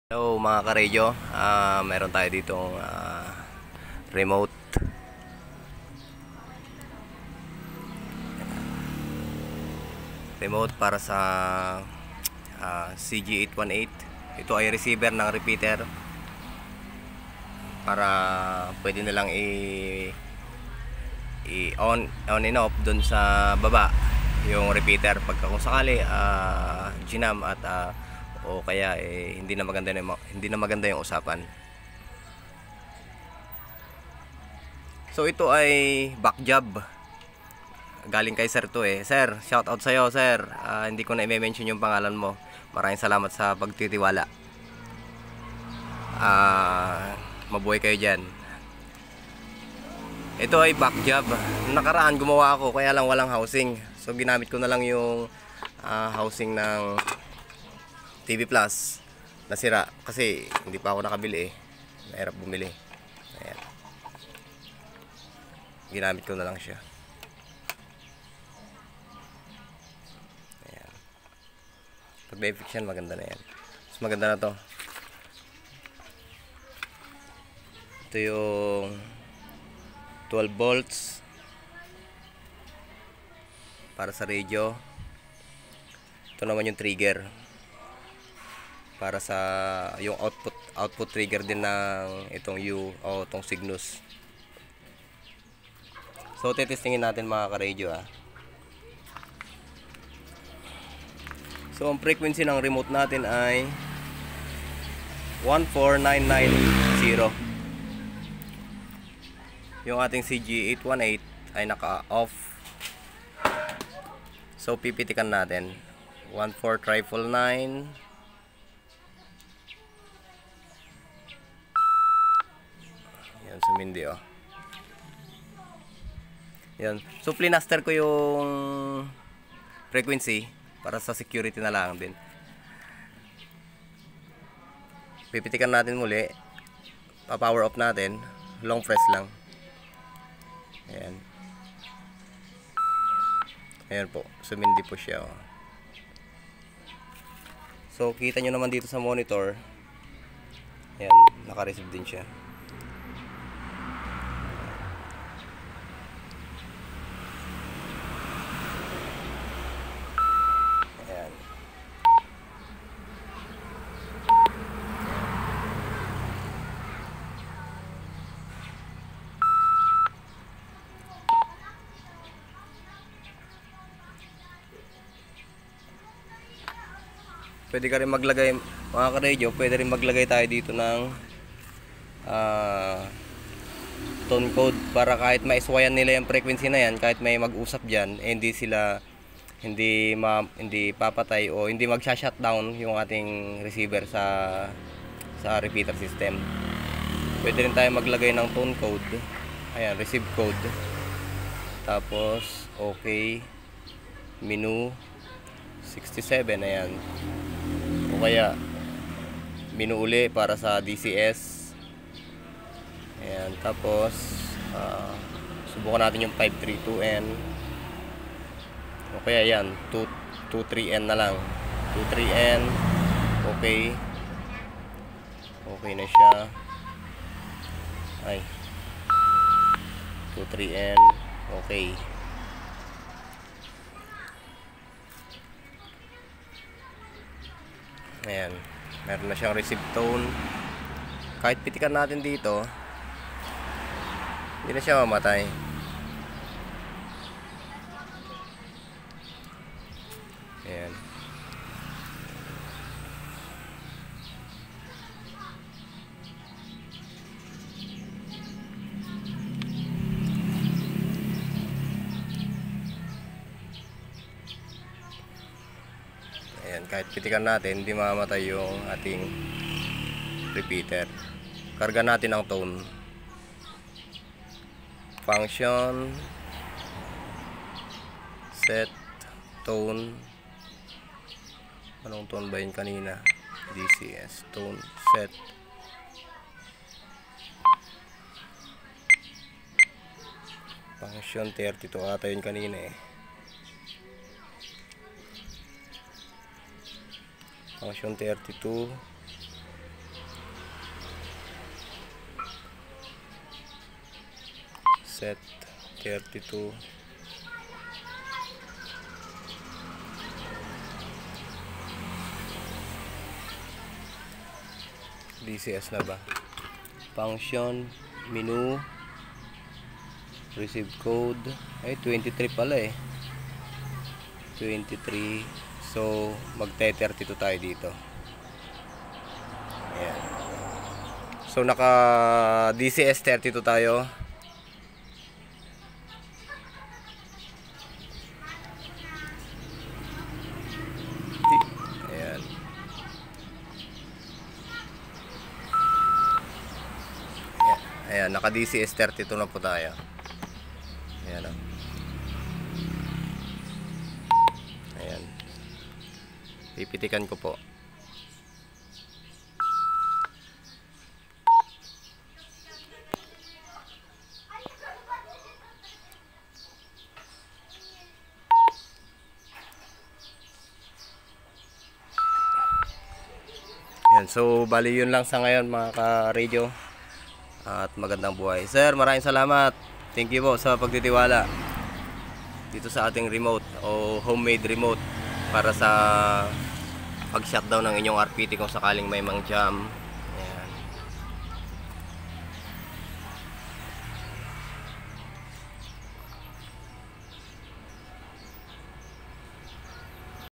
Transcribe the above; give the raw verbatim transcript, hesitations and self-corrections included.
Hello mga ka-radio, uh, meron tayo ditong uh, remote remote para sa uh, C G eight one eight. Ito ay receiver ng repeater para pwede nilang i, i on, on and off dun sa baba yung repeater pagka kung sakali uh, ginam at uh, o kaya eh, hindi na maganda yung, hindi na maganda yung usapan. So ito ay back job. Galing kay sir to eh. Sir, shout out sa'yo sir. Uh, hindi ko na i-mention yung pangalan mo. Maraming salamat sa pagtitiwala. Uh, mabuhay kayo dyan. Ito ay back job. Nakaraan gumawa ako kaya lang walang housing. So ginamit ko na lang yung uh, housing ng T V Plus. Nasira kasi hindi pa ako nakabili eh. Mahirap bumili. Ayan. Ginamit ko na lang siya. Ayan. Pag may fiction maganda na yan. Mas maganda na to. Ito yung twelve volts para sa radio. Ito naman yung trigger para sa yung output output trigger din ng itong U o itong Cygnus. So tetestingin natin mga ka-radio ah. So ang frequency ng remote natin ay one four nine nine zero. Yung ating C G eight one eight ay naka-off. So pipitikan natin one four triple nine. Yan, sumindi oh. Yan. So plinaster ko yung frequency para sa security na lang din. Pipitikan natin muli. Pa-power off natin. Long press lang. Ayan. Ayan po. Sumindi po siya oh. So kita nyo naman dito sa monitor. Ayan. Naka-receive din siya. Pwede ka rin maglagay, mga ka-radio, pwede rin maglagay tayo dito ng uh, tone code para kahit maiswayan nila yung frequency na yan, kahit may mag-usap dyan, eh, hindi sila hindi, ma, hindi papatay o hindi magsha-shutdown yung ating receiver sa sa repeater system. Pwede rin tayo maglagay ng tone code. Ayan, receive code. Tapos, okay. Menu sixty-seven, ayan. O kaya menu uli para sa D C S. Ayan, tapos uh, subukan natin yung five three two N. O kaya yan, two three N na lang. two three N. Okay. Okay na siya. Ay. two three N. Okay. Ayan, meron na siyang receive tone. Kahit pitikan natin dito, hindi na siya mamatay. Ayan. Ayan, kahit pitikan natin, hindi mamamatay yung ating repeater. Karga natin ang tone. Function, set, tone. Anong tone ba yun kanina? D C S, tone, set. Function thirty-two ata yun kanina eh. Function thirty-two. set thirty-two. D C S na ba? Function, menu, receive code. Ay, twenty-three pala eh. twenty-three. So, mag-thirty-two tayo dito. Ayan. So, naka D C S thirty-two tayo. Ayan. Ayan, naka D C S thirty-two na po tayo. Ayan o. Ayan. Pipitikan ko po. Ayan, so bali yun lang sa ngayon mga ka-radio. At magandang buhay. Sir, maraming salamat. Thank you po sa pagtitiwala dito sa ating remote o homemade remote para sa pag-shutdown ng inyong R P T kung sakaling may mang jam.